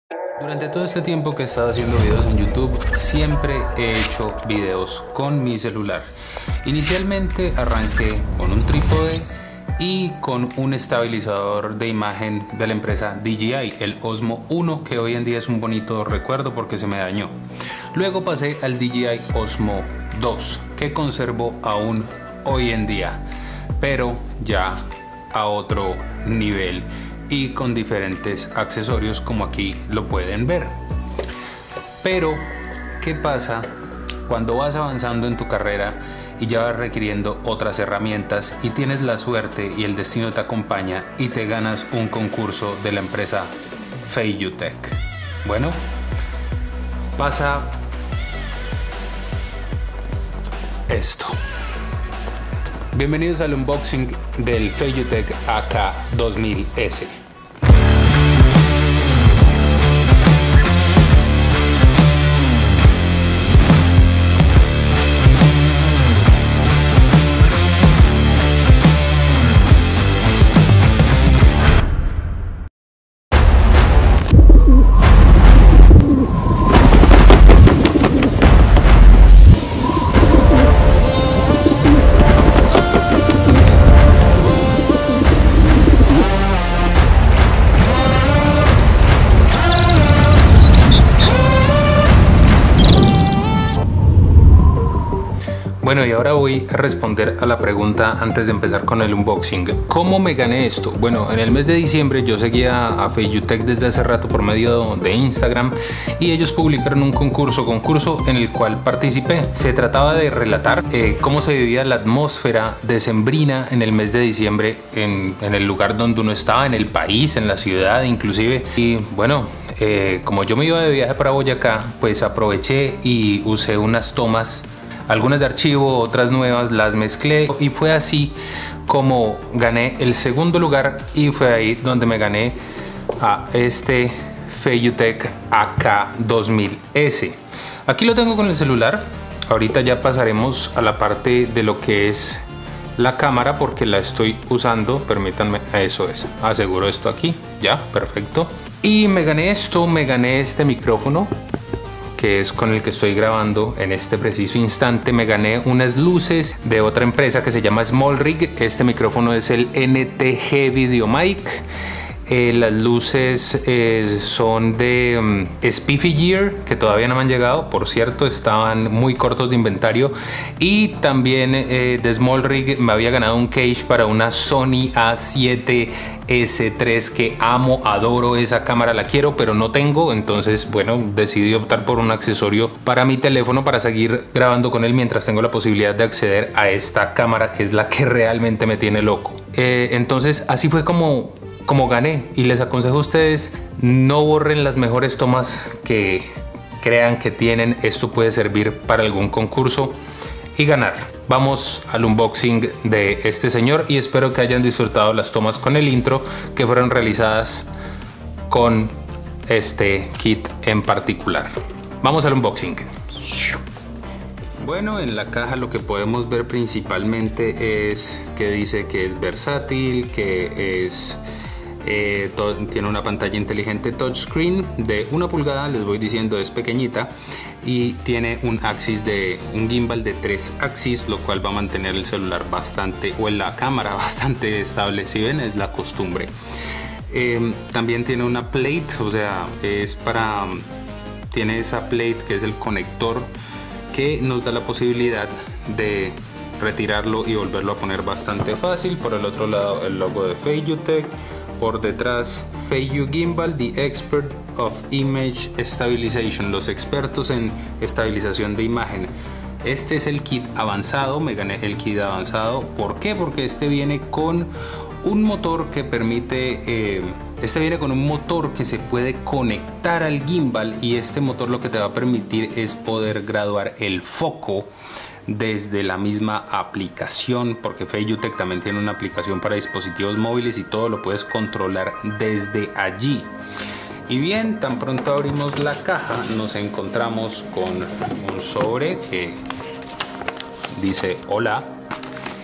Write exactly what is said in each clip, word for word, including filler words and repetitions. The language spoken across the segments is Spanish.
Durante todo este tiempo que he estado haciendo videos en YouTube, siempre he hecho videos con mi celular. Inicialmente arranqué con un trípode y con un estabilizador de imagen de la empresa D J I, el Osmo uno, que hoy en día es un bonito recuerdo porque se me dañó. Luego pasé al D J I Osmo dos, que conservo aún hoy en día, pero ya a otro nivel y con diferentes accesorios, como aquí lo pueden ver. Pero ¿qué pasa cuando vas avanzando en tu carrera y ya vas requiriendo otras herramientas y tienes la suerte y el destino te acompaña y te ganas un concurso de la empresa Feiyutech? Bueno, pasa esto. Bienvenidos al unboxing del Feiyutech A K dos mil S. Bueno, y ahora voy a responder a la pregunta antes de empezar con el unboxing. ¿Cómo me gané esto? Bueno, en el mes de diciembre yo seguía a Feiyutech desde hace rato por medio de Instagram y ellos publicaron un concurso, concurso en el cual participé. Se trataba de relatar eh, cómo se vivía la atmósfera decembrina en el mes de diciembre en, en el lugar donde uno estaba, en el país, en la ciudad inclusive. Y bueno, eh, como yo me iba de viaje para Boyacá, pues aproveché y usé unas tomas, algunas de archivo, otras nuevas, las mezclé y fue así como gané el segundo lugar, y fue ahí donde me gané a este Feiyutech A K dos mil S. Aquí lo tengo con el celular. Ahorita ya pasaremos a la parte de lo que es la cámara porque la estoy usando. Permítanme, eso es, aseguro esto aquí, ya, perfecto. Y me gané esto, me gané este micrófono, que es con el que estoy grabando en este preciso instante. Me gané unas luces de otra empresa que se llama SmallRig. Este micrófono es el N T G VideoMic. Eh, las luces eh, son de um, Spiffy Gear, que todavía no me han llegado, por cierto, estaban muy cortos de inventario. Y también eh, de SmallRig me había ganado un case para una Sony A siete S tres, que amo, adoro esa cámara, la quiero, pero no tengo. Entonces, bueno, decidí optar por un accesorio para mi teléfono para seguir grabando con él mientras tengo la posibilidad de acceder a esta cámara, que es la que realmente me tiene loco. Eh, entonces, así fue como como gané, y les aconsejo a ustedes: no borren las mejores tomas que crean que tienen. Esto puede servir para algún concurso y ganar. Vamos al unboxing de este señor y espero que hayan disfrutado las tomas con el intro que fueron realizadas con este kit en particular. Vamos al unboxing. Bueno, en la caja lo que podemos ver principalmente es que dice que es versátil, que es Eh, todo, tiene una pantalla inteligente touchscreen de una pulgada, les voy diciendo, es pequeñita, y tiene un axis de un gimbal de tres axis, lo cual va a mantener el celular bastante, o la cámara bastante estable. Si ven, es la costumbre. Eh, también tiene una plate, o sea, es para, tiene esa plate que es el conector que nos da la posibilidad de retirarlo y volverlo a poner bastante fácil. Por el otro lado, el logo de Feiyutech. Por detrás, Feiyu Gimbal, the expert of image stabilization, los expertos en estabilización de imagen. Este es el kit avanzado, me gané el kit avanzado. ¿Por qué? Porque este viene con un motor que permite, eh, este viene con un motor que se puede conectar al gimbal, y este motor lo que te va a permitir es poder graduar el foco desde la misma aplicación, porque Feiyutech también tiene una aplicación para dispositivos móviles y todo lo puedes controlar desde allí. Y bien, tan pronto abrimos la caja nos encontramos con un sobre que dice hola,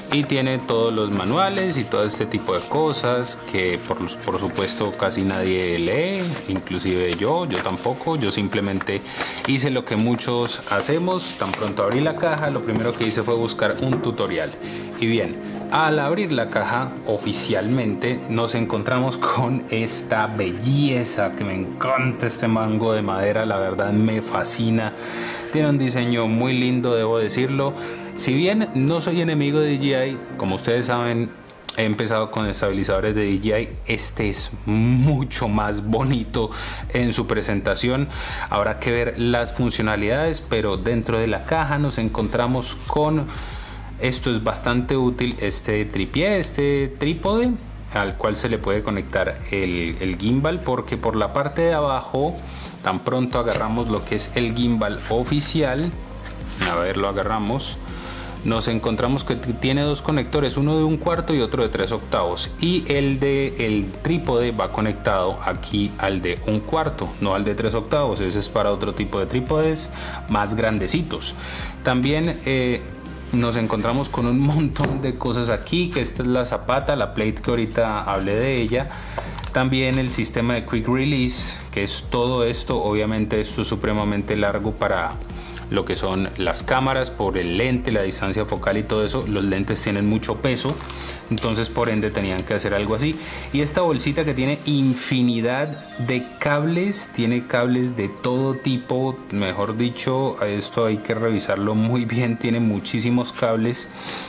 y tiene todos los manuales y todo este tipo de cosas que por, por supuesto casi nadie lee, inclusive yo, yo tampoco. Yo simplemente hice lo que muchos hacemos. Tan pronto abrí la caja, lo primero que hice fue buscar un tutorial. Y bien, al abrir la caja oficialmente nos encontramos con esta belleza que me encanta. Este mango de madera, la verdad me fascina. Tiene un diseño muy lindo, debo decirlo. Si bien no soy enemigo de D J I, como ustedes saben, he empezado con estabilizadores de D J I. Este es mucho más bonito en su presentación. Habrá que ver las funcionalidades, pero dentro de la caja nos encontramos con... Esto es bastante útil, este tripié, este trípode, al cual se le puede conectar el, el gimbal, porque por la parte de abajo, tan pronto agarramos lo que es el gimbal oficial, a ver, lo agarramos, nos encontramos que tiene dos conectores, uno de un cuarto y otro de tres octavos, y el de el trípode va conectado aquí al de un cuarto, no al de tres octavos. Ese es para otro tipo de trípodes más grandecitos. También eh, nos encontramos con un montón de cosas aquí, que esta es la zapata, la plate que ahorita hablé de ella. También el sistema de quick release, que es todo esto. Obviamente esto es supremamente largo para lo que son las cámaras, por el lente, la distancia focal y todo eso. Los lentes tienen mucho peso, entonces por ende tenían que hacer algo así. Y esta bolsita que tiene infinidad de cables, tiene cables de todo tipo, mejor dicho, esto hay que revisarlo muy bien, tiene muchísimos cables.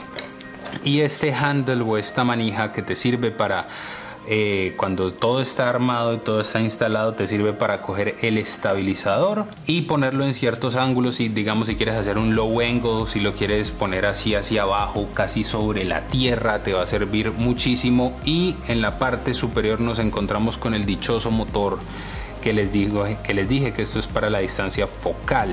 Y este handle o esta manija que te sirve para Eh, cuando todo está armado y todo está instalado, te sirve para coger el estabilizador y ponerlo en ciertos ángulos. Y digamos, si quieres hacer un low angle, si lo quieres poner así hacia abajo, casi sobre la tierra, te va a servir muchísimo. Y en la parte superior nos encontramos con el dichoso motor que les digo, que les dije que esto es para la distancia focal.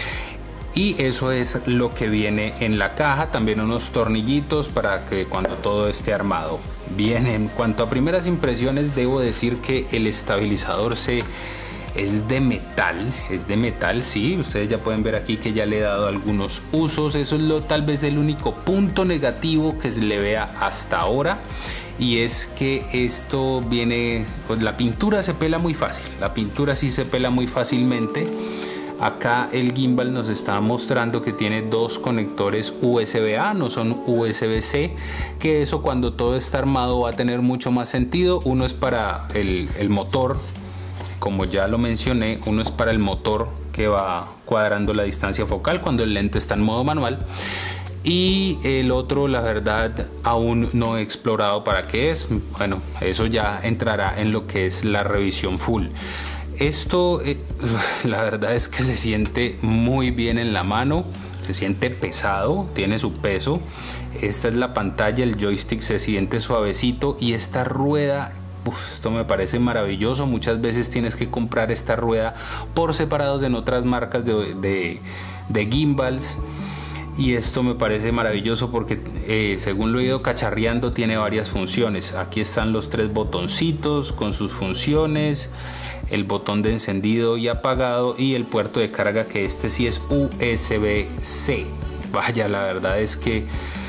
Y eso es lo que viene en la caja. También unos tornillitos para que cuando todo esté armado. Bien, en cuanto a primeras impresiones, debo decir que el estabilizador se, es de metal, es de metal, sí. Ustedes ya pueden ver aquí que ya le he dado algunos usos. Eso es lo, tal vez el único punto negativo que se le vea hasta ahora. Y es que esto viene, pues la pintura se pela muy fácil. La pintura sí se pela muy fácilmente. Acá el gimbal nos está mostrando que tiene dos conectores U S B A, no son U S B C, que eso cuando todo está armado va a tener mucho más sentido. Uno es para el, el motor, como ya lo mencioné, uno es para el motor que va cuadrando la distancia focal cuando el lente está en modo manual. Y el otro, la verdad, aún no he explorado para qué es. Bueno, eso ya entrará en lo que es la revisión full. Esto, eh, la verdad es que se siente muy bien en la mano, se siente pesado, tiene su peso. Esta es la pantalla, el joystick se siente suavecito y esta rueda, uf, esto me parece maravilloso. Muchas veces tienes que comprar esta rueda por separados en otras marcas de, de, de gimbals. Y esto me parece maravilloso porque eh, según lo he ido cacharreando, tiene varias funciones. Aquí están los tres botoncitos con sus funciones, el botón de encendido y apagado y el puerto de carga, que este sí es U S B C. Vaya, la verdad es que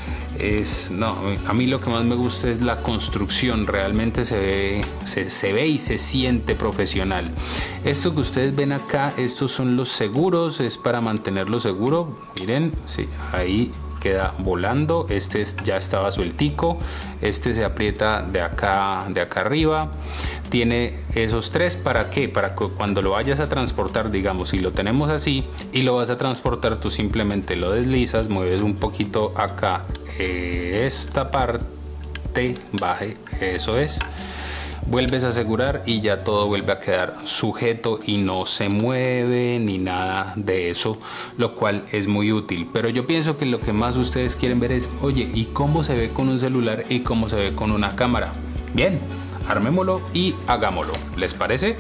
es, no, a mí lo que más me gusta es la construcción. Realmente se ve, se, se ve y se siente profesional. Esto que ustedes ven acá, estos son los seguros, es para mantenerlo seguro. Miren, sí, ahí queda volando. Este es, ya estaba sueltico. Este se aprieta de acá, de acá arriba. Tiene esos tres, ¿para qué? Para que cuando lo vayas a transportar, digamos, si lo tenemos así y lo vas a transportar, tú simplemente lo deslizas, mueves un poquito acá esta parte, baje, eso es, vuelves a asegurar y ya todo vuelve a quedar sujeto y no se mueve ni nada de eso, lo cual es muy útil. Pero yo pienso que lo que más ustedes quieren ver es, oye, ¿y cómo se ve con un celular y cómo se ve con una cámara? Bien, armémoslo y hagámoslo, ¿les parece?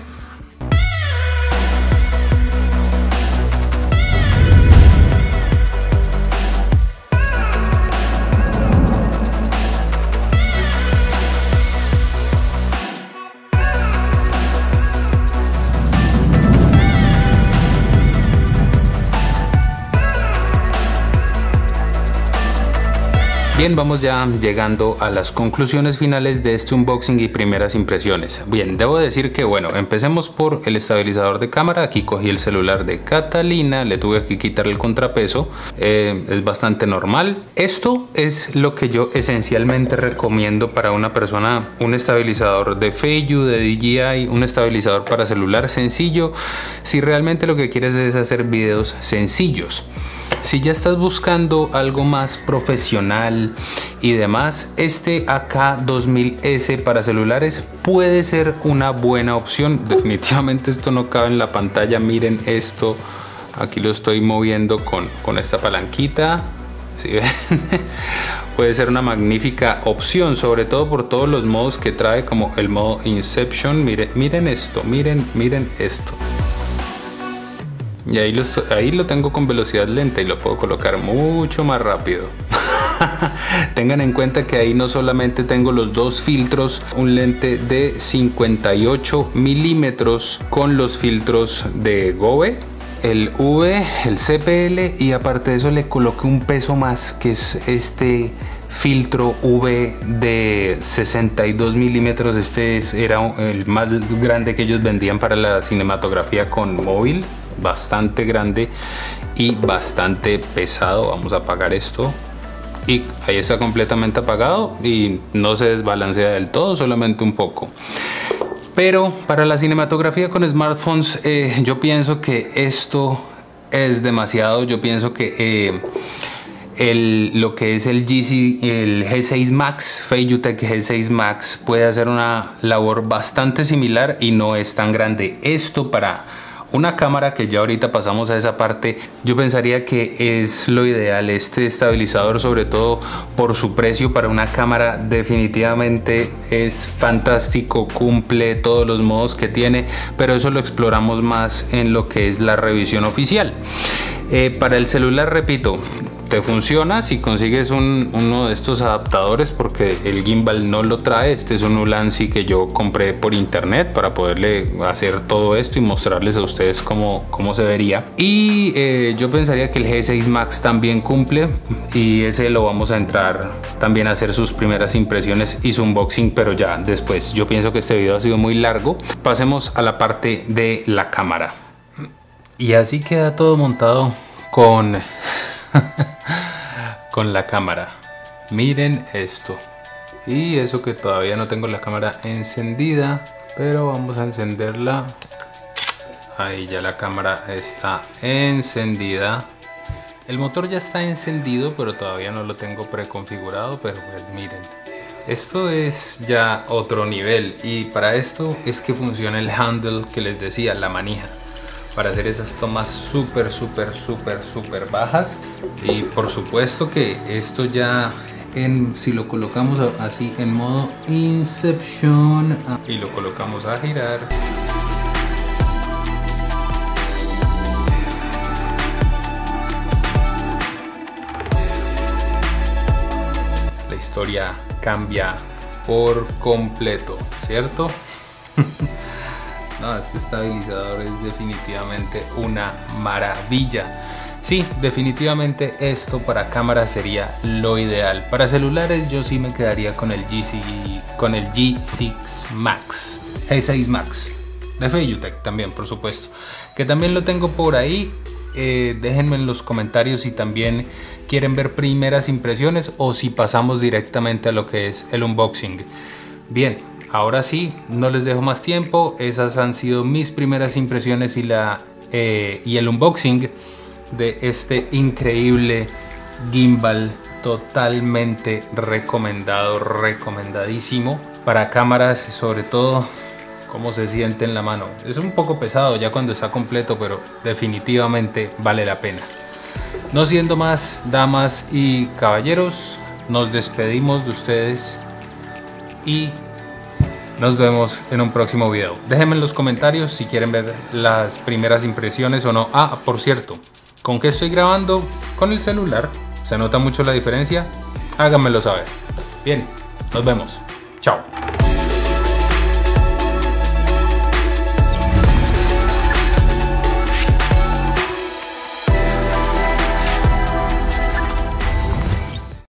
Bien, vamos ya llegando a las conclusiones finales de este unboxing y primeras impresiones. Bien, debo decir que bueno, empecemos por el estabilizador de cámara. Aquí cogí el celular de Catalina, le tuve que quitar el contrapeso, eh, es bastante normal. Esto es lo que yo esencialmente recomiendo para una persona: un estabilizador de Feiyu, de D J I, un estabilizador para celular sencillo, si realmente lo que quieres es hacer videos sencillos. Si ya estás buscando algo más profesional y demás, este A K dos mil S para celulares puede ser una buena opción. Definitivamente esto no cabe en la pantalla. Miren esto, aquí lo estoy moviendo con, con esta palanquita. ¿Sí ven? Puede ser una magnífica opción, sobre todo por todos los modos que trae, como el modo Inception. Miren, miren esto, miren, miren esto. Y ahí lo, estoy, ahí lo tengo con velocidad lenta y lo puedo colocar mucho más rápido. Tengan en cuenta que ahí no solamente tengo los dos filtros, un lente de cincuenta y ocho milímetros con los filtros de Gobe, el V, el C P L, y aparte de eso le coloqué un peso más, que es este filtro V de sesenta y dos milímetros. Este es, era el más grande que ellos vendían para la cinematografía con móvil, bastante grande y bastante pesado. Vamos a apagar esto y ahí está completamente apagado y no se desbalancea del todo, solamente un poco. Pero para la cinematografía con smartphones, eh, yo pienso que esto es demasiado. Yo pienso que eh, el, lo que es el, G C, el G seis Max, FeiyuTech G seis Max, puede hacer una labor bastante similar y no es tan grande. Esto para una cámara, que ya ahorita pasamos a esa parte, yo pensaría que es lo ideal. Este estabilizador, sobre todo por su precio, para una cámara definitivamente es fantástico, cumple todos los modos que tiene, pero eso lo exploramos más en lo que es la revisión oficial. Eh, para el celular, repito, te funciona si consigues un, uno de estos adaptadores, porque el gimbal no lo trae. Este es un Ulanzi que yo compré por internet para poderle hacer todo esto y mostrarles a ustedes cómo, cómo se vería. Y eh, yo pensaría que el G seis Max también cumple, y ese lo vamos a entrar también a hacer sus primeras impresiones y su unboxing, pero ya después. Yo pienso que este video ha sido muy largo. Pasemos a la parte de la cámara. Y así queda todo montado con con la cámara. Miren esto. Y eso que todavía no tengo la cámara encendida, pero vamos a encenderla. Ahí ya la cámara está encendida. El motor ya está encendido, pero todavía no lo tengo preconfigurado. Pero pues miren, esto es ya otro nivel, y para esto es que funciona el handle que les decía, la manija, para hacer esas tomas súper, súper, súper, súper bajas. Y por supuesto que esto ya, en, si lo colocamos así en modo Inception y lo colocamos a girar, la historia cambia por completo, ¿cierto? No, este estabilizador es definitivamente una maravilla. Sí, definitivamente esto para cámara sería lo ideal. Para celulares yo sí me quedaría con el G C, con el G seis Max, G seis Max de FeiyuTech también, por supuesto, que también lo tengo por ahí. Eh, déjenme en los comentarios si también quieren ver primeras impresiones o si pasamos directamente a lo que es el unboxing. Bien, ahora sí, no les dejo más tiempo. Esas han sido mis primeras impresiones y, la, eh, y el unboxing de este increíble gimbal, totalmente recomendado, recomendadísimo para cámaras, sobre todo cómo se siente en la mano. Es un poco pesado ya cuando está completo, pero definitivamente vale la pena. No siendo más, damas y caballeros, nos despedimos de ustedes y nos vemos en un próximo video. Déjenme en los comentarios si quieren ver las primeras impresiones o no. Ah, por cierto, ¿con qué estoy grabando? Con el celular. ¿Se nota mucho la diferencia? Háganmelo saber. Bien, nos vemos. Chao.